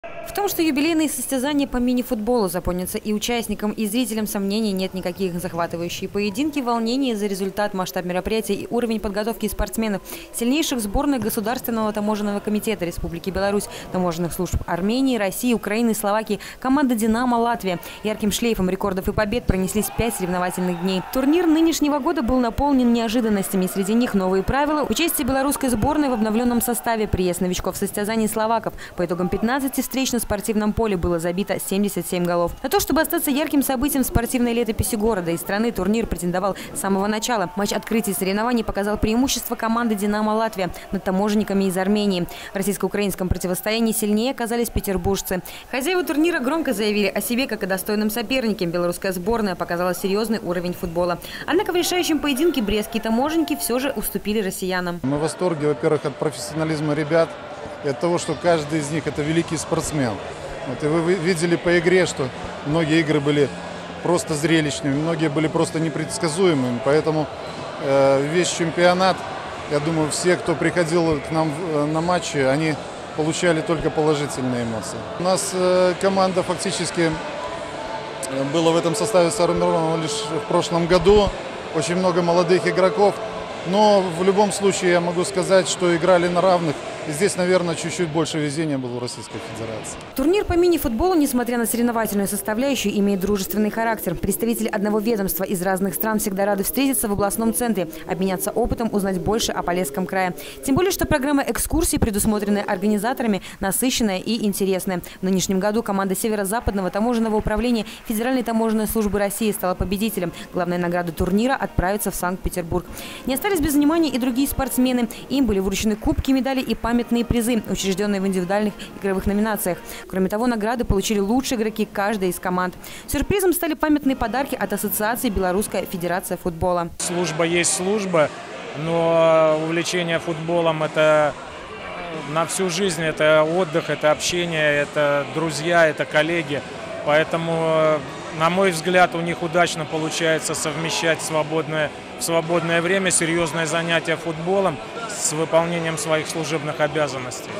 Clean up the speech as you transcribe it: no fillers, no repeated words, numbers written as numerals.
В том, что юбилейные состязания по мини-футболу запомнятся и участникам, и зрителям, сомнений нет никаких. Захватывающие поединки, волнение за результат, масштаб мероприятия и уровень подготовки спортсменов, сильнейших сборных Государственного таможенного комитета Республики Беларусь, таможенных служб Армении, России, Украины, Словакии, команда «Динамо», Латвия. Ярким шлейфом рекордов и побед пронеслись 5 соревновательных дней. Турнир нынешнего года был наполнен неожиданностями. Среди них новые правила, участие белорусской сборной в обновленном составе, приезд новичков в состязании словаков. По итогам 15 встреч на спортивном поле было забито 77 голов. На то, чтобы остаться ярким событием в спортивной летописи города и страны, турнир претендовал с самого начала. Матч открытия соревнований показал преимущество команды «Динамо» Латвия над таможенниками из Армении. В российско-украинском противостоянии сильнее оказались петербуржцы. Хозяева турнира громко заявили о себе как о достойном сопернике. Белорусская сборная показала серьезный уровень футбола. Однако в решающем поединке брестские таможенники все же уступили россиянам. Мы в восторге, во-первых, от профессионализма ребят и от того, что каждый из них – это великий спортсмен. Вот, и вы видели по игре, что многие игры были просто зрелищными, многие были просто непредсказуемыми. Поэтому весь чемпионат, я думаю, все, кто приходил к нам на матчи, они получали только положительные эмоции. У нас команда фактически была в этом составе сформирована лишь в прошлом году. Очень много молодых игроков. Но в любом случае я могу сказать, что играли на равных. И здесь, наверное, чуть-чуть больше везения было у Российской Федерации. Турнир по мини-футболу, несмотря на соревновательную составляющую, имеет дружественный характер. Представители одного ведомства из разных стран всегда рады встретиться в областном центре, обменяться опытом, узнать больше о Полесском крае. Тем более, что программа экскурсий, предусмотренная организаторами, насыщенная и интересная. В нынешнем году команда Северо-Западного таможенного управления Федеральной таможенной службы России стала победителем. Главная награда турнира отправится в Санкт-Петербург. Не остались без внимания и другие спортсмены. Им были вручены кубки, медали и памятные призы, учрежденные в индивидуальных игровых номинациях. Кроме того, награды получили лучшие игроки каждой из команд. Сюрпризом стали памятные подарки от Ассоциации «Белорусская федерация футбола». Служба есть служба, но увлечение футболом – это на всю жизнь, это отдых, это общение, это друзья, это коллеги. Поэтому, на мой взгляд, у них удачно получается совмещать в свободное время серьезное занятие футболом с выполнением своих служебных обязанностей.